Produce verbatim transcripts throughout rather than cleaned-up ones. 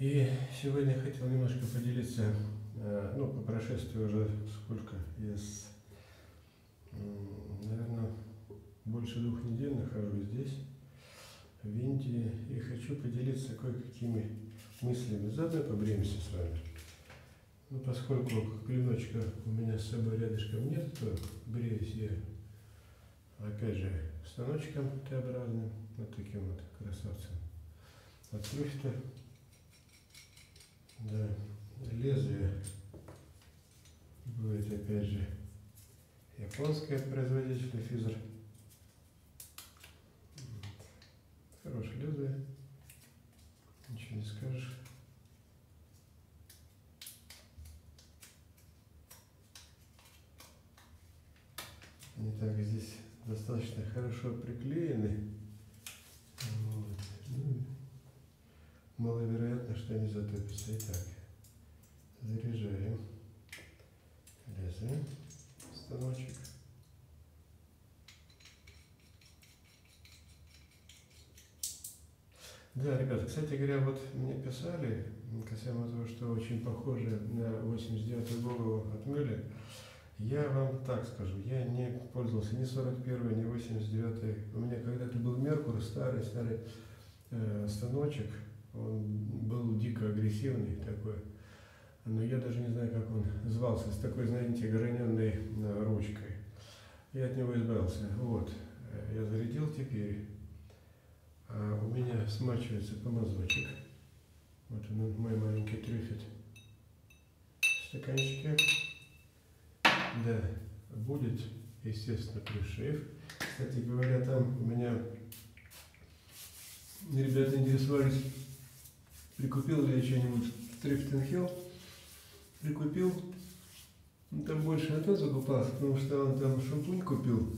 И сегодня я хотел немножко поделиться, ну, по прошествии уже сколько, из, наверное, больше двух недель нахожусь здесь, в Индии, и хочу поделиться кое-какими мыслями. Заодно побреемся с вами. Ну, поскольку клиночка у меня с собой рядышком нет, то бреюсь я, опять же, станочком Т-образным, вот таким вот красавцем от Трюфта. Да, лезвие будет, опять же, японское от производителя Физер. Хорошее лезвие, ничего не скажешь. Они так здесь достаточно хорошо приклеены. Вот. Ну, маловероятно, что они затопятся. Итак, заряжаем лезвие, станочек. Да, ребята, кстати говоря, вот мне писали касаемо того, что очень похоже на восемьдесят девятую голову от Мюллер. Я вам так скажу, я не пользовался ни сорок первой, ни восемьдесят девятой. У меня когда-то был Меркур, старый, старый э, станочек. Он был дико агрессивный такой. Но я даже не знаю, как он звался, с такой, знаете, граненой э, ручкой. Я от него избавился. Вот, я зарядил теперь. А у меня смачивается помазочек. Вот он, мой маленький трюфет в стаканчике. Да, будет, естественно, пришив. Кстати говоря, там у меня ребята интересовались, прикупил ли я что-нибудь Thrift and Heal. Прикупил. Ну, там больше от этого закупался, потому что он там шампунь купил.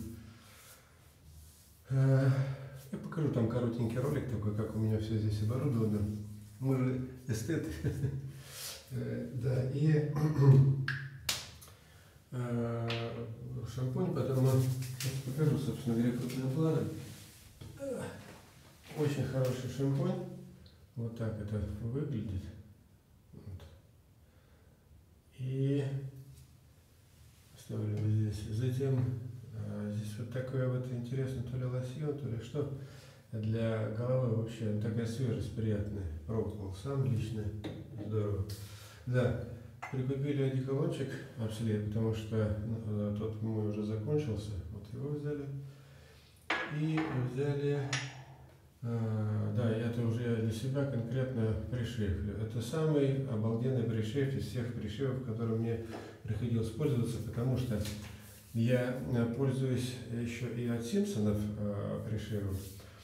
Я покажу там коротенький ролик такой, как у меня все здесь оборудовано. Мы же эстеты. Да, и шампунь, потом покажу, собственно говоря, крупным планом. Очень хороший шампунь. Вот так это выглядит. Вот. И оставлю здесь. Затем здесь вот такой вот интересный то ли лосьон, то ли что. Для головы вообще такая свежесть приятная. Пробовал сам лично. Здорово. Да, прикупили одеколончик Absolute, потому что ну, тот мой уже закончился. Вот его взяли. И взяли, э, да, это уже для себя конкретно пришив. Это самый обалденный пришив из всех пришивов, которым мне приходилось пользоваться, потому что я пользуюсь еще и от Симпсонов э, пришивом.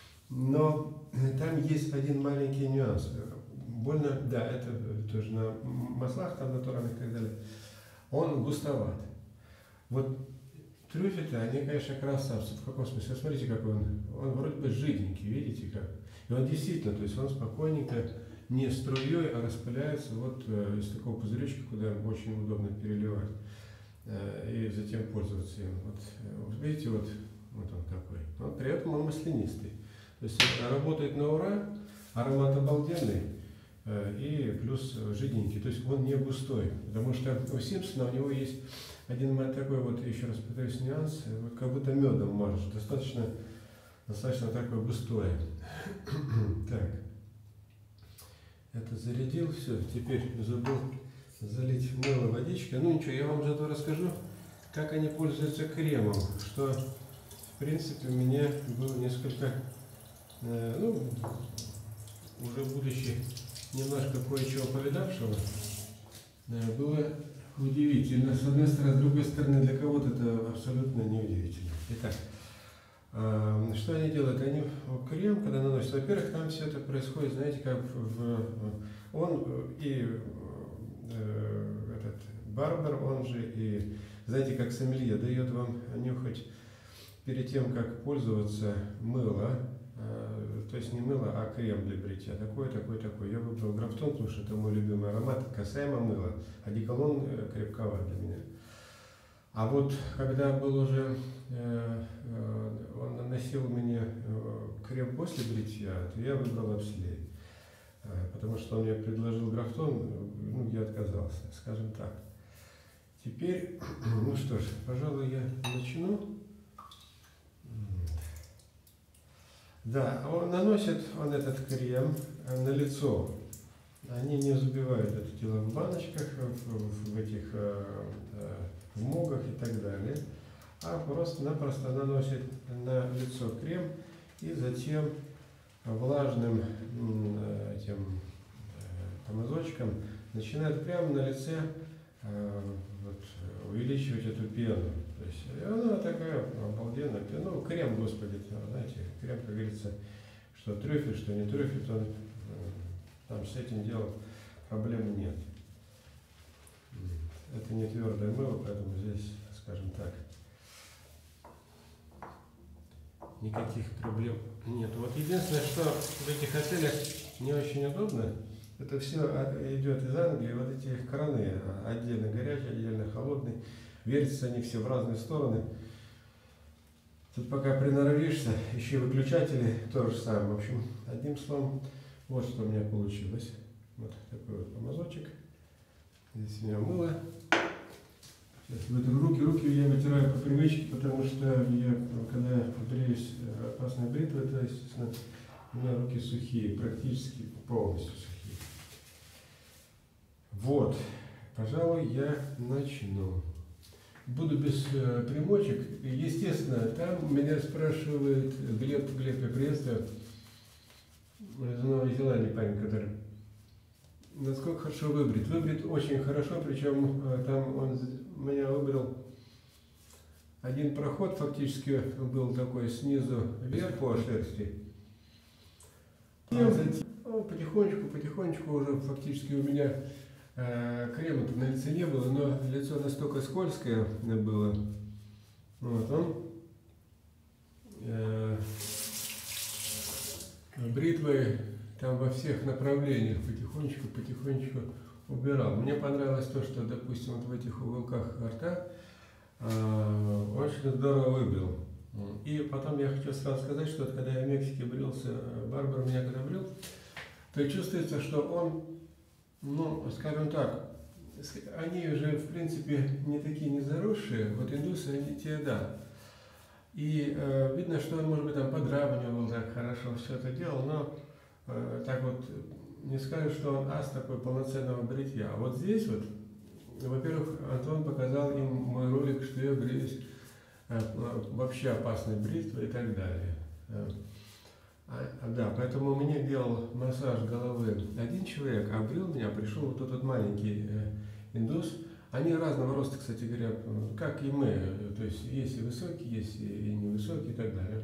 Но там есть один маленький нюанс. Больно, да, это тоже на маслах, там натуральных и так далее. Он густоват. Вот трюфеты, они, конечно, красавцы. В каком смысле? Смотрите, какой он. Он вроде бы жиденький, видите как? И он действительно, то есть он спокойненько, не струей, а распыляется вот из такого пузыречка, куда очень удобно переливать. И затем пользоваться им. Вот, вот видите, вот, вот он какой. Но при этом он маслянистый. То есть работает на ура, аромат обалденный и плюс жиденький. То есть он не густой. Потому что у Симпсона у него есть один такой вот, еще раз повторюсь, нюанс, вот как будто медом мажешь. Достаточно, достаточно такое густое. Так. Это зарядил, все. Теперь забыл залить мыло водичкой. Ну ничего, я вам зато расскажу, как они пользуются кремом. Что, в принципе, у меня было несколько, э, ну, уже будучи немножко кое-чего повидавшего, э, было удивительно. С одной стороны, с другой стороны, для кого-то это абсолютно неудивительно. Итак, э, что они делают? Они крем, когда наносят, во-первых, там все это происходит, знаете, как в... Он и... этот барбер, он же и, знаете, как сомелье, дает вам нюхать перед тем, как пользоваться мыло, э, то есть не мыло, а крем для бритья, такой, такой, такой. Я выбрал Графтон, потому что это мой любимый аромат, касаемо мыла. Одеколон э, крепковат для меня. А вот когда был уже, э, э, он наносил мне э, крем после бритья, то я выбрал Absolute. потому что он мне предложил графтон, ну, я отказался, скажем так. Теперь, ну что ж, пожалуй, я начну. Да, он наносит он этот крем на лицо. Они не забивают это дело в баночках, в, в этих в мугах и так далее, а просто-напросто наносит на лицо крем и затем влажным этим помазочком начинает прямо на лице вот, увеличивать эту пену. То есть она такая обалденная пена. Ну, крем, господи, знаете, крем, как говорится, что трюфель, что не трюфель, то там с этим делом проблем нет. Это не твердое мыло, поэтому здесь, скажем так, никаких проблем нет. Вот единственное, что в этих отелях не очень удобно, это все идет из Англии, вот эти краны, отдельно горячие, отдельно холодные, вертятся они все в разные стороны. Тут пока приноровишься, еще и выключатели то же самое. В общем, одним словом, вот что у меня получилось. Вот такой вот помазочек. Здесь у меня мыло. Сейчас вытру руки. Руки я вытираю по привычке, потому что я, когда бреюсь опасной бритвой, то, естественно, у меня руки сухие, практически полностью сухие. Вот, пожалуй, я начну. Буду без э, примочек. Естественно, там меня спрашивает Глеб, Глеб, я приветствую, из Новой Зеландии парень, который насколько хорошо выбрит. Выбрит очень хорошо, причем э, там он меня выбрал один проход, фактически был такой снизу вверх по шерсти. И он потихонечку, потихонечку уже фактически у меня крема на лице не было, но лицо настолько скользкое было. Вот он э, бритвой там во всех направлениях потихонечку, потихонечку убирал. Мне понравилось то, что, допустим, вот в этих уголках рта э, очень здорово выбрил. И потом я хочу сразу сказать, что вот, когда я в Мексике брился, барбер меня когда брил, то чувствуется, что он, ну, скажем так, они уже, в принципе, не такие не заросшие, вот индусы, они те, да. И э, видно, что он, может быть, там подравнивал так хорошо, все это делал, но э, так вот не скажу, что он ас такой полноценного бритья. А вот здесь вот, во-первых, Антон показал им мой ролик, что я бреюсь э, вообще опасной бритвой и так далее. А, да, поэтому мне делал массаж головы один человек, а брил меня, пришел вот тот вот маленький э, индус. Они разного роста, кстати говоря, как и мы. То есть есть и высокие, есть и невысокие и так далее.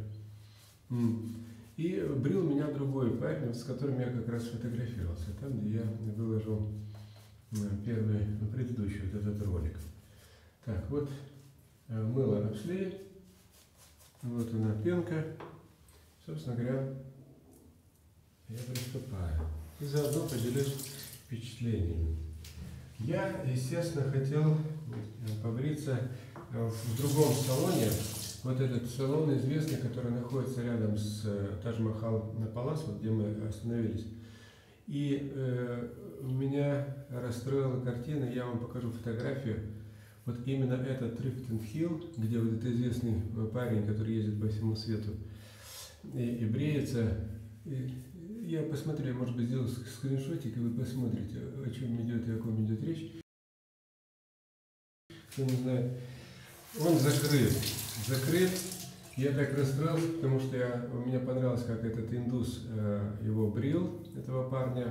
И брил меня другой парень, с которым я как раз фотографировался, там, где я выложил первый, предыдущий вот этот ролик. Так, вот мыло Рапслей, вот она пенка. Собственно говоря, я приступаю. И заодно поделюсь впечатлениями. Я, естественно, хотел побриться в другом салоне. Вот этот салон известный, который находится рядом с Тадж-Махал на Палас, вот где мы остановились. И э, меня расстроила картина, я вам покажу фотографию. Вот именно этот Трифтон-Хилл, где вот этот известный парень, который ездит по всему свету и, и бреется. И я посмотрю, может быть, сделаю скриншотик, и вы посмотрите, о чем идет и о ком идет речь. Кто не знает, он закрыт. Закрыт. Я так расстроился, потому что я, мне понравилось, как этот индус э, его брил, этого парня.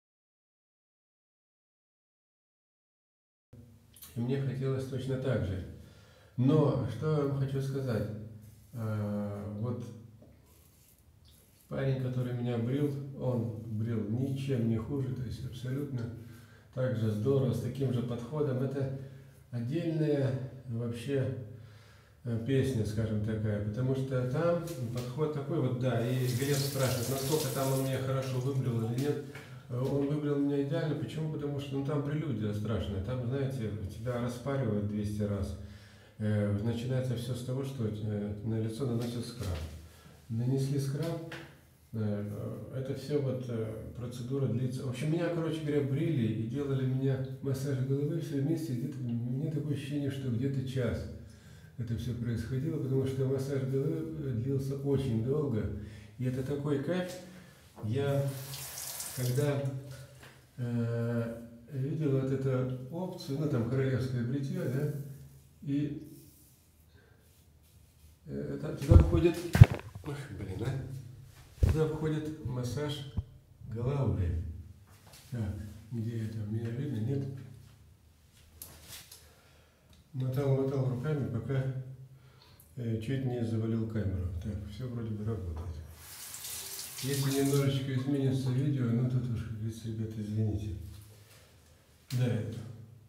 И мне хотелось точно так же. Но, что я вам хочу сказать. Э, вот парень, который меня брил, он брил ничем не хуже, то есть абсолютно так же здорово, с таким же подходом. Это отдельная вообще песня, скажем, такая, потому что там подход такой вот, да, и Глеб спрашивает, насколько там он меня хорошо выбрал или нет. Он выбрал меня идеально, почему? Потому что ну, там прелюдия страшная, там, знаете, тебя распаривают двести раз. Э, начинается все с того, что э, на лицо наносят скраб. Нанесли скраб, Это все вот процедура длится. В общем, меня, короче говоря, брили и делали меня массаж головы все вместе. Где-то, мне такое ощущение, что где-то час это все происходило, потому что массаж головы длился очень долго. И это такой кайф. Я, когда э, видел вот эту опцию, ну там королевское бритье, да, и э, там, туда входит, ох, блин, а, туда входит массаж головы. Так, где это? Меня видно? Нет? Мотал, мотал руками, пока э, чуть не завалил камеру. Так, все вроде бы работает. Если немножечко изменится видео, ну тут уж, как говорится, ребята, извините. Да, это.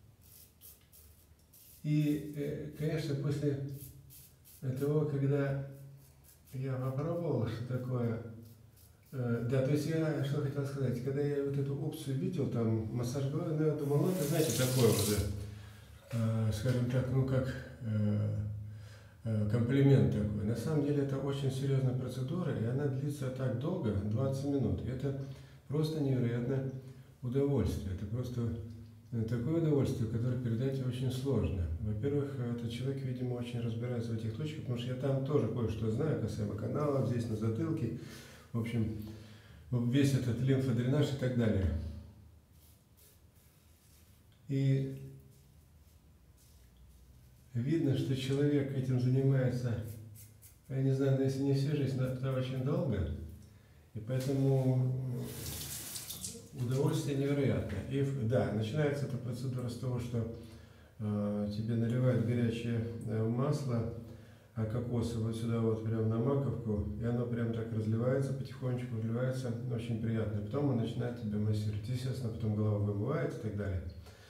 И, э, конечно, после того, когда я попробовал, что такое, э, да, то есть я, что хотел сказать, когда я вот эту опцию видел, там, массаж головы, ну, я думал, ну, это, знаете, такое вот, э, скажем так, ну, как э, э, комплимент такой. На самом деле это очень серьезная процедура, и она длится так долго, двадцать минут. И это просто невероятное удовольствие. Это просто такое удовольствие, которое передать очень сложно. Во-первых, этот человек, видимо, очень разбирается в этих точках, потому что я там тоже кое-что знаю, касаемо каналов, здесь на затылке. В общем, весь этот лимфодренаж и так далее. И видно, что человек этим занимается, я не знаю, но если не всю жизнь, то очень долго. И поэтому удовольствие невероятное. И да, начинается эта процедура с того, что э, тебе наливают горячее э, масло а кокосовое вот сюда вот прям на маковку, и оно прям так разливается, потихонечку разливается, очень приятно. И потом он начинает тебя массировать. Естественно, потом голова вымывается и так далее.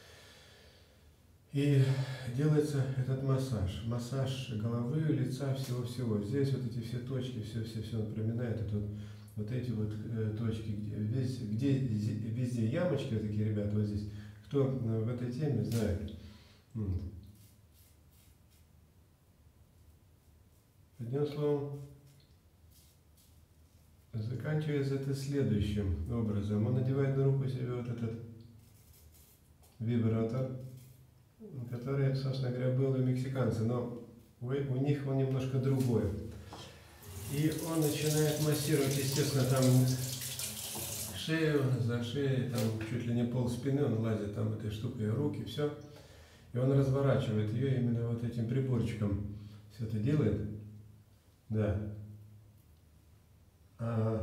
И делается этот массаж. Массаж головы, лица, всего-всего. Здесь вот эти все точки, все-все-все он проминает. Это вот, вот эти вот э, точки, где, весь, где везде ямочки, вот такие ребята, вот здесь. Кто в этой теме знает. Одним словом, заканчивается это следующим образом. Он надевает на руку себе вот этот вибратор, который, собственно говоря, был у мексиканцев, но у них он немножко другой. И он начинает массировать, естественно, там шею, за шеей, там чуть ли не пол спины, он лазит там этой штукой, руки, все. И он разворачивает ее именно вот этим приборчиком. Все это делает. Да. А,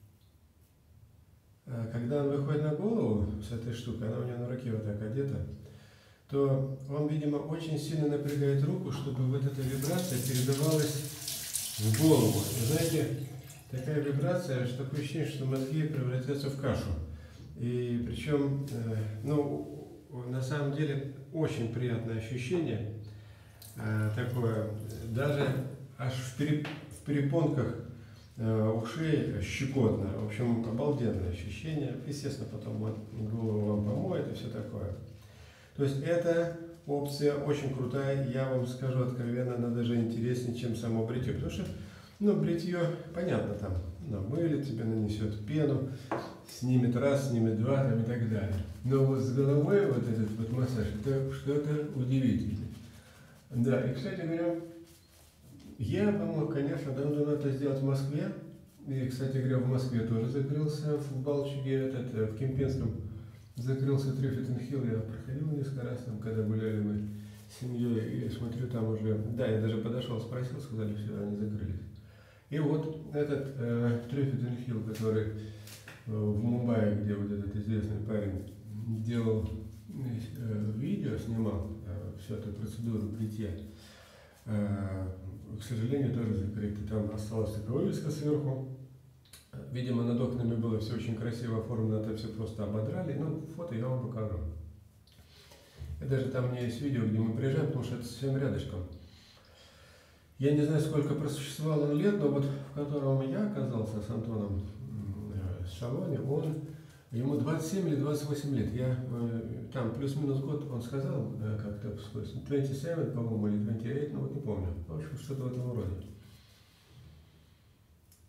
а когда он выходит на голову с этой штукой, она у него на руке вот так одета, то он, видимо, очень сильно напрягает руку, чтобы вот эта вибрация передавалась в голову. И знаете, такая вибрация, что такое ощущение, что мозги превратятся в кашу. И причем, э, ну, на самом деле, очень приятное ощущение, э, такое, даже аж в, переп, в перепонках э, ушей щекотно. В общем, обалденное ощущение. Естественно, потом вот голову вам помоет и все такое. То есть эта опция очень крутая, я вам скажу откровенно, она даже интереснее, чем само бритье. Потому что, ну, бритье, понятно, там, намылит, тебе нанесет пену, снимет раз, снимет два, там, и так далее. Но вот с головой вот этот вот массаж, это что-то удивительное. Да, и, кстати говоря, я помог, конечно, давно это сделать в Москве. И, кстати говоря, в Москве тоже закрылся, в Балчуге, этот, в Кемпинском. Закрылся Триффитон Хилл, я проходил несколько раз, там, когда гуляли мы с семьей, и смотрю, там уже, да, я даже подошел, спросил, сказали, все, они закрылись. И вот этот э, Триффитон Хилл, который э, в Мумбаи, где вот этот известный парень делал э, видео, снимал э, всю эту процедуру бритья, э, к сожалению, тоже закрыто. Там осталась такая вывеска сверху. Видимо, над окнами было все очень красиво оформлено, это все просто ободрали. Ну, фото я вам покажу. И даже там у меня есть видео, где мы приезжаем, потому что это совсем рядышком. Я не знаю, сколько просуществовал он лет, но вот в котором я оказался с Антоном в салоне, он, ему двадцать семь или двадцать восемь лет. Я там плюс-минус год, он сказал, как-то двадцать семь, по-моему, или двадцать восемь, ну вот не помню. В общем, что-то в этом роде.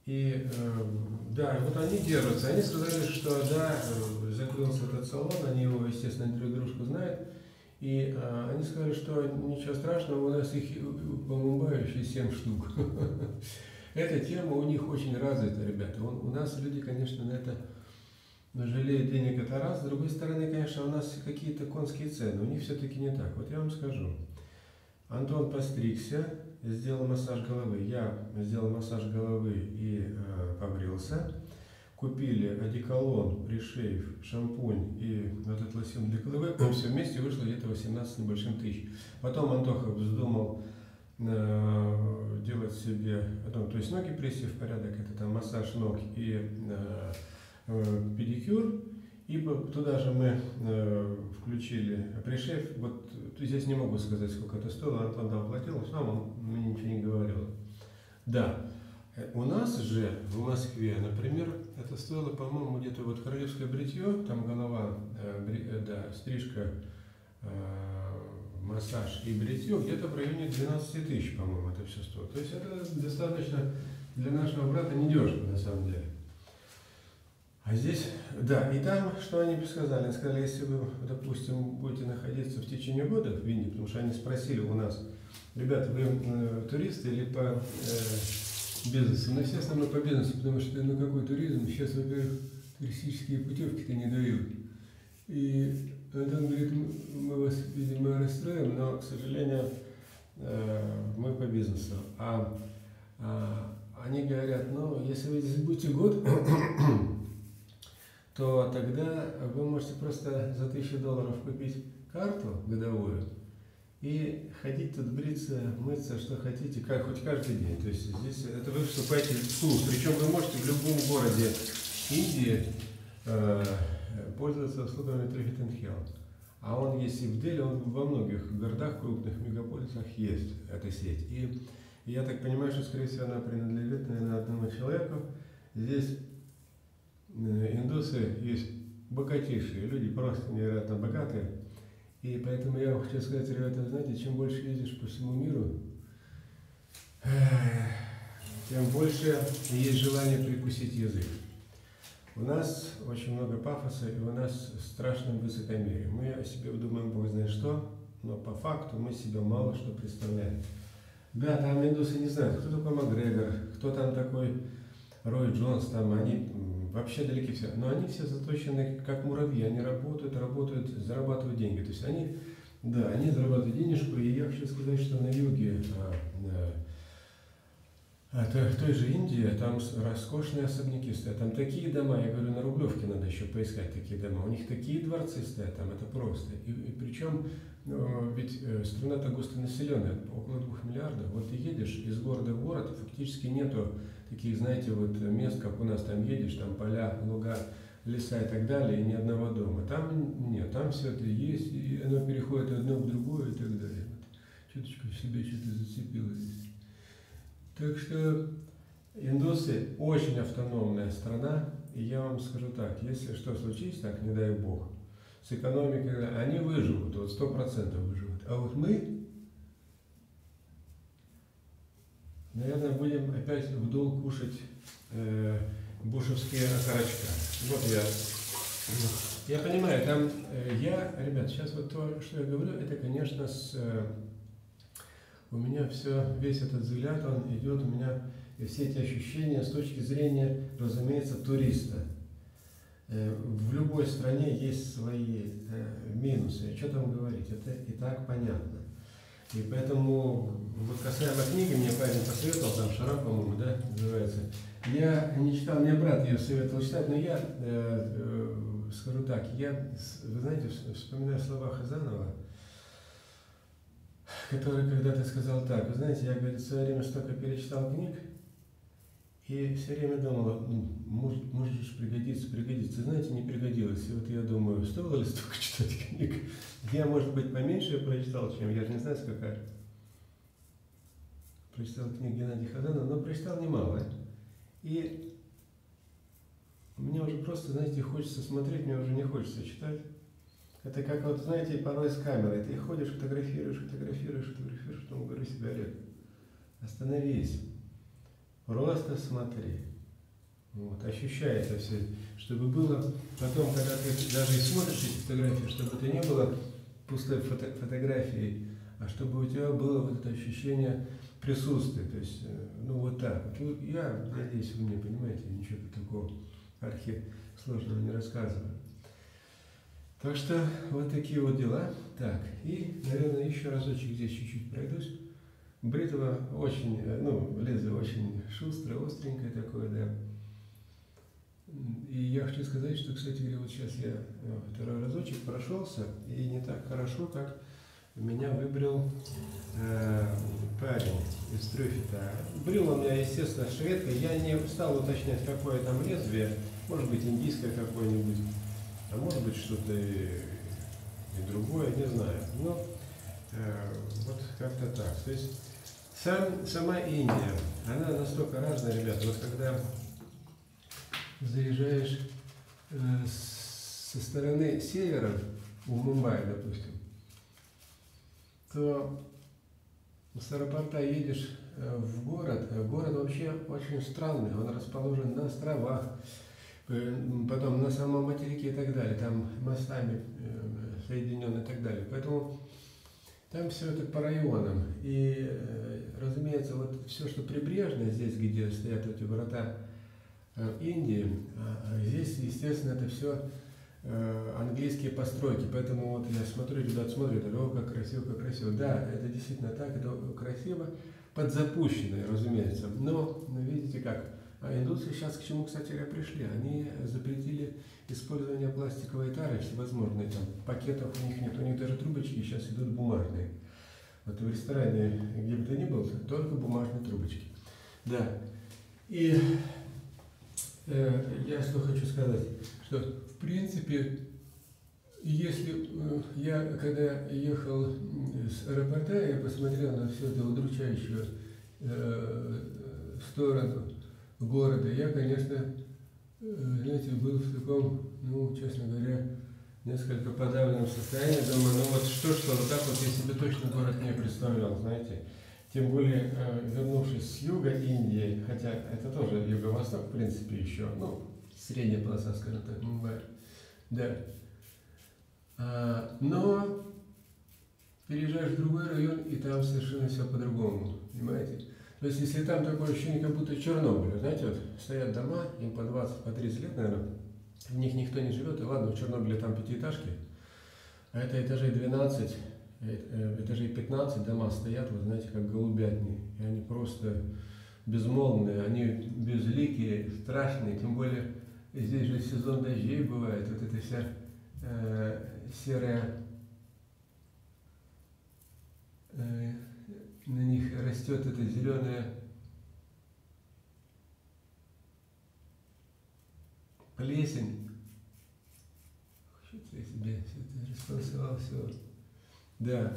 И э, да, вот они держатся. Они сказали, что да, э, закрылся этот салон, они его, естественно, друг дружку знают. И э, они сказали, что ничего страшного, у нас их по Мумбаи еще семь штук. Эта тема у них очень развита, ребята. У нас люди, конечно, на это жалеют денег, это раз. С другой стороны, конечно, у нас какие-то конские цены. У них все-таки не так. Вот я вам скажу. Антон постригся, сделал массаж головы. Я сделал массаж головы и э, побрился. Купили одеколон, пришейв, шампунь и вот этот лосьон для головы. Все вместе вышло где-то восемнадцать с небольшим тысяч. Потом Антоха вздумал э, делать себе, потом, то есть ноги привести в порядок, это там массаж ног и э, э, педикюр. И туда же мы э, включили пришейв. Вот здесь не могу сказать, сколько это стоило. Антон там платил, сам он мне ничего не говорил. Да. У нас же в Москве, например, это стоило, по-моему, где-то вот королевское бритье, там голова, э, бри, э, да, стрижка, э, массаж и бритье, где-то в районе двенадцати тысяч, по-моему, это все стоит. То есть это достаточно для нашего брата недешево, на самом деле. А здесь, да, и там, что они сказали? Они сказали, если вы, допустим, будете находиться в течение года в Индии, потому что они спросили у нас, ребята, вы э, туристы или по... Э, бизнесу. Ну, естественно, мы по бизнесу, потому что ну какой туризм, сейчас, во-первых, туристические путевки-то не дают. И он говорит, мы вас, видимо, расстроим, но, к сожалению, мы по бизнесу. А, а они говорят, ну, если вы здесь будете год, то тогда вы можете просто за тысячу долларов купить карту годовую, и ходить тут, бриться, мыться, что хотите, как хоть каждый день. То есть здесь это вы вступаете в клуб. Причем вы можете в любом городе Индии э, пользоваться услугами Trifid and Health. А он есть и в Дели, он во многих городах, крупных мегаполисах есть эта сеть. И, и я так понимаю, что, скорее всего, она принадлежит, наверное, одному человеку. Здесь э, индусы есть богатейшие люди, просто невероятно богатые. И поэтому я хочу сказать, ребята, знаете, чем больше ездишь по всему миру, тем больше есть желание прикусить язык. У нас очень много пафоса, и у нас страшное высокомерие. Мы о себе думаем, Бог знает что, но по факту мы себе мало что представляем. Да, там индусы не знают, кто такой Макгрегор, кто там такой Рой Джонс, там они вообще далеки все. Но они все заточены как муравьи, они работают, работают, зарабатывают деньги. То есть они, да, они зарабатывают денежку, и я хочу сказать, что на юге а, а, а, той же Индии, там роскошные особняки стоят, там такие дома, я говорю, на Рублевке надо еще поискать такие дома, у них такие дворцы стоят, там это просто. И, и причем, ну, ведь э, страна-то густонаселенная, около двух миллиардов, вот ты едешь из города в город, фактически нету таких, знаете, вот мест, как у нас, там едешь, там поля, луга, леса и так далее, и ни одного дома. Там нет, там все это есть, и оно переходит одно в другое и так далее. Вот, чуточку в себе что-то зацепило здесь. Так что индусы очень автономная страна, и я вам скажу так, если что случится, так, не дай бог, с экономикой, они выживут, вот сто процентов выживут. А вот мы, наверное, будем опять в долг кушать э, бушевские окорочка. Вот я. Я понимаю, там э, я, ребят, сейчас вот то, что я говорю, это, конечно, с, э, у меня все, весь этот взгляд, он идет, у меня и все эти ощущения с точки зрения, разумеется, туриста. Э, в любой стране есть свои э, минусы. Что там говорить? Это и так понятно. И поэтому, вот касаемо книги, мне парень посоветовал, там Шарап, по-моему, да, называется. Я не читал, мне брат ее советовал читать, но я э, э, скажу так, я, вы знаете, вспоминаю слова Хазанова, который когда-то сказал так, вы знаете, я, говорит, в свое время столько перечитал книг, и все время думала, ну, может, может же пригодится, пригодится. Знаете, не пригодилось. И вот я думаю, стоило ли столько читать книг? Я, может быть, поменьше прочитал, чем я же не знаю, сколько. Прочитал книгу Геннадия Хазанова, но прочитал немало. И мне уже просто, знаете, хочется смотреть, мне уже не хочется читать. Это как вот, знаете, порой с камерой. Ты ходишь, фотографируешь, фотографируешь, фотографируешь, потом говорю себе, Олег, остановись. Просто смотри. Вот, ощущается все, чтобы было потом, когда ты даже и смотришь эти фотографии, чтобы это не было пустой фото фотографией, а чтобы у тебя было вот это ощущение присутствия. То есть, ну вот так. Вот я надеюсь, вы меня понимаете, ничего такого архисложного не рассказываю. Так что вот такие вот дела. Так, и, наверное, еще разочек здесь чуть-чуть пройдусь. Бритва очень, ну, лезвие очень шустрое, остренькое такое, да. И я хочу сказать, что, кстати говоря, вот сейчас я второй разочек прошелся, и не так хорошо, как меня выбрил э, парень из Трюффита. Брил у меня, естественно, шведка. Я не стал уточнять, какое там лезвие. Может быть, индийское какое-нибудь, а может быть, что-то и, и другое, не знаю. Но э, вот как-то так. То есть сам, сама Индия, она настолько разная, ребята. Вот когда заезжаешь э, со стороны севера, в Мумбаи, допустим, то с аэропорта едешь э, в город. Город вообще очень странный, он расположен на островах, э, потом на самом материке и так далее, там мостами э, соединен и так далее. Поэтому там все это по районам. И, э, разумеется, вот все, что прибрежное здесь, где стоят эти врата Индии, здесь, естественно, это все английские постройки, поэтому вот я смотрю, ребят смотрят, о, как красиво, как красиво. Да, это действительно так, это красиво, подзапущенное, разумеется. Но, видите как, а индусы сейчас к чему, кстати говоря, пришли? Они запретили использование пластиковой тары всевозможные, там, пакетов у них нет, у них даже трубочки сейчас идут бумажные. Вот в ресторане, где бы ты ни был, только бумажные трубочки. Да, и я что хочу сказать, что в принципе, если я, когда ехал с аэропорта, я посмотрел на всю эту удручающую э, сторону города, я, конечно, знаете, был в таком, ну, честно говоря, несколько подавленном состоянии, думаю, ну вот что, что, вот так вот я себе точно город не представлял, знаете. Тем более, вернувшись с юга Индии, хотя это тоже юго-восток, в принципе, еще, ну, средняя полоса, скажем так, Мумбай, да. А, но переезжаешь в другой район, и там совершенно все по-другому, понимаете? То есть, если там такое ощущение, как будто Чернобыль, знаете, вот стоят дома, им по двадцать, по тридцать лет, наверное, в них никто не живет, и ладно, в Чернобыле там пятиэтажки, а это этажей двенадцать, этажей пятнадцать дома стоят, вы знаете, как голубятни, и они просто безмолвные, они безликие, страшные, тем более здесь же сезон дождей бывает, вот эта вся э, серая, э, на них растет эта зеленая плесень, что-то я себе все это распослал, все. Да.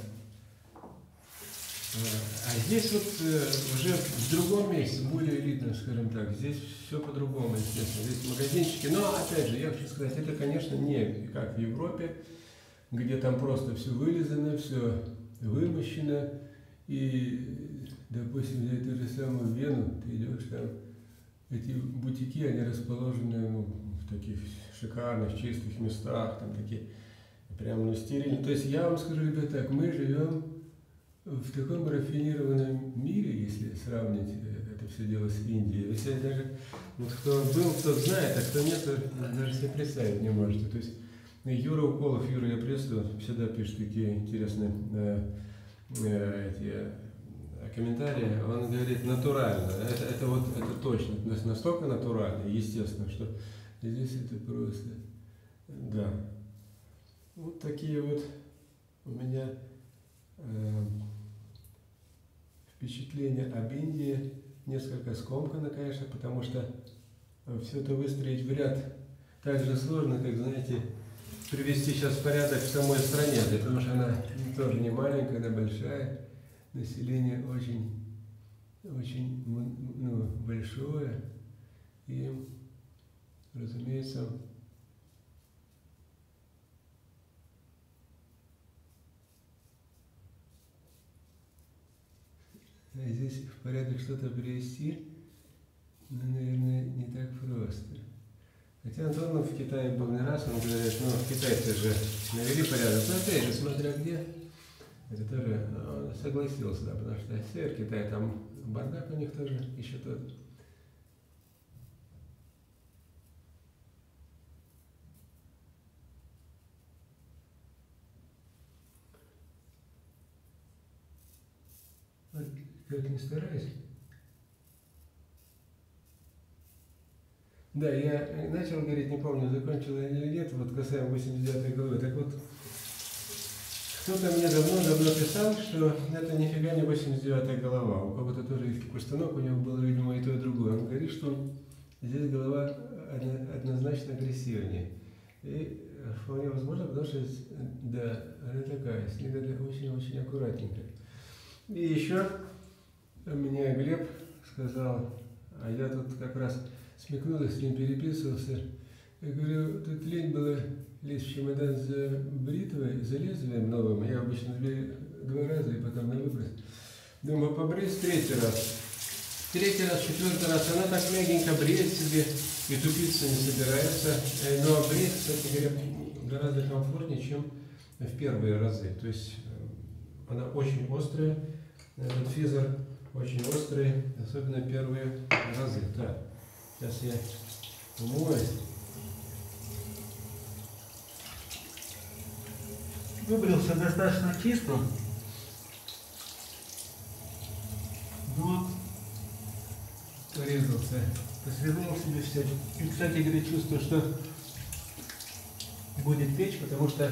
А здесь вот уже в другом месте, более элитно, скажем так, здесь все по-другому, естественно. Здесь магазинчики, но опять же, я хочу сказать, это, конечно, не как в Европе, где там просто все вылизано, все вымощено, и, допустим, взять ту же самую Вену, ты идешь там, эти бутики, они расположены, ну, в таких шикарных, чистых местах, там такие прям, ну, стерильные. То есть я вам скажу, ребята, так, мы живем в таком рафинированном мире, если сравнить это все дело с Индией. Если даже, вот кто был, тот знает, а кто нет, даже себе представить не можете. То есть Юра Уколов, Юра, я приветствую, всегда пишет такие интересные э, э, эти, э, комментарии. Он говорит натурально. Это, это вот это точно, настолько натурально, естественно, что здесь это просто, да. Вот такие вот у меня э, впечатления об Индии, несколько скомкано, конечно, потому что все это выстроить в ряд так же сложно, как, знаете, привести сейчас в порядок в самой стране, потому что она тоже не маленькая, она большая, население очень, очень, ну, большое, и, разумеется, здесь в порядок что-то привести ну, наверное, не так просто. Хотя Антонов в Китае был не раз, он говорит, ну, китайцы же навели порядок, но опять же, смотря где, это тоже он согласился, да, потому что север Китая, там бардак у них тоже еще тот. Вот, как не стараюсь. Да, я начал говорить, не помню, закончил или нет, вот касаемо восемьдесят девятой головы. Так вот, кто-то мне давно-давно писал, что это нифига не восемьдесят девятая голова. У кого-то тоже есть такой станок, у него было, видимо, и то, и другое. Он говорит, что здесь голова однозначно агрессивнее. И вполне возможно, потому что, да, она такая, с ней надо очень-очень аккуратненько. И еще мне Глеб сказал, а я тут как раз смекнула, с ним переписывался. Я говорю, тут лень было лезть в чемодан за бритвой, за лезвием новым. Я обычно два раза и потом на выброс. Думаю, побрить третий раз. Третий раз, четвертый раз. Она так мягенько бреет себе и тупиться не собирается. Но бреет, кстати говоря, гораздо комфортнее, чем в первые разы. То есть она очень острая. Этот физер очень острый, особенно первые разы. Так, сейчас я умоюсь. Выбрался достаточно чисто. Вот. Порезался. Посрезал себе все. И, кстати говоря, чувствую, что будет печь, потому что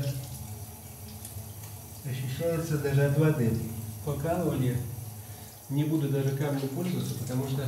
ощущается даже от воды покалывание. Не буду даже камнем пользоваться, потому что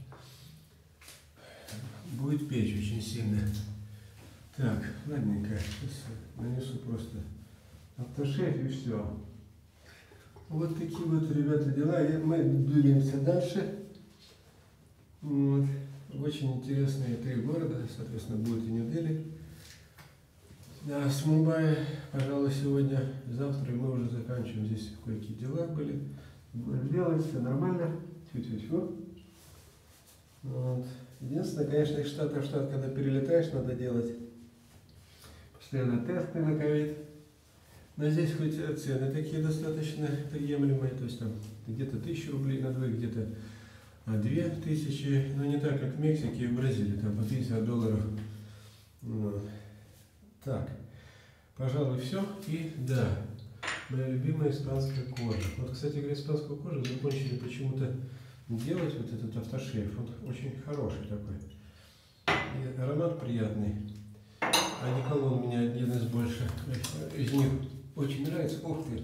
будет печь очень сильно. Так, ладненько. Сейчас нанесу просто автошейф и все. Вот такие вот, ребята, дела. И мы двигаемся дальше. Вот. Очень интересные три города, соответственно, будет и Нью-Дели. Да, с Мумбаи, пожалуй, сегодня, завтра мы уже заканчиваем. Здесь кое-какие дела были. Делаем все нормально. Тьфу-тьфу-тьфу. Вот. Единственное, конечно, из штата в штат, когда перелетаешь, надо делать постоянно тесты на ковид. Но здесь хоть цены такие достаточно приемлемые, то есть там где-то тысячу рублей на двоих, где-то две тысячи, но не так, как в Мексике и в Бразилии, там по пятьдесят долларов. Вот. Так, пожалуй, все. И да, моя любимая испанская кожа. Вот, кстати говоря, испанскую кожу закончили почему-то делать, вот этот автошейф. Он очень хороший такой. И аромат приятный. Одеколон мне один из больше из них очень нравится. Ух ты!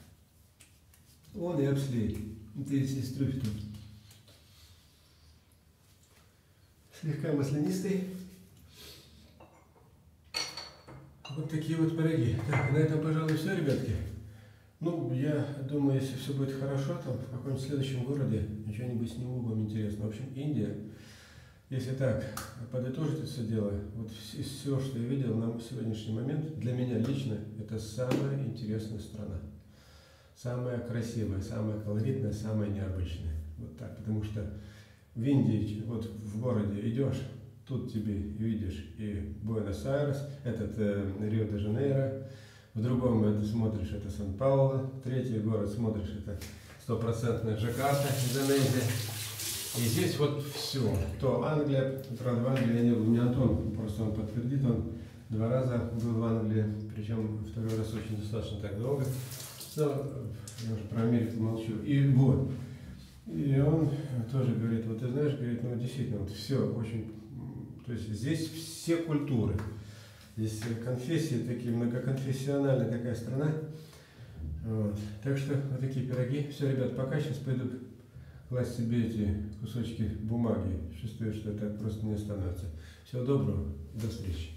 Он и обслей. Это из трюфеля. Слегка маслянистый. Вот такие вот пироги. Так, на этом, пожалуй, все, ребятки. Ну, я думаю, если все будет хорошо, там в каком-нибудь следующем городе что-нибудь сниму, вам интересно. В общем, Индия, если так подытожить это все дело, вот из всего, что я видел на сегодняшний момент, для меня лично это самая интересная страна. Самая красивая, самая колоритная, самая необычная. Вот так, потому что в Индии, вот в городе идешь, тут тебе видишь и Буэнос-Айрес, этот э, Рио-де-Жанейро, в другом это смотришь, это Сан-Пауло, третий город смотришь, это стопроцентная Джакарта, Индонезия. И здесь вот все. То Англия, правда, в Англии я не был, не Антон, просто он подтвердит, он два раза был в Англии, причем второй раз очень достаточно так долго. Но я уже про Америку молчу. И вот. И он тоже говорит, вот ты знаешь, говорит, ну действительно, вот все очень, то есть здесь все культуры. Здесь конфессии такие, многоконфессиональная такая страна. Вот. Так что вот такие пироги. Все, ребят, пока. Сейчас пойду класть себе эти кусочки бумаги. Чувствую, что так просто не остановится. Всего доброго. До встречи.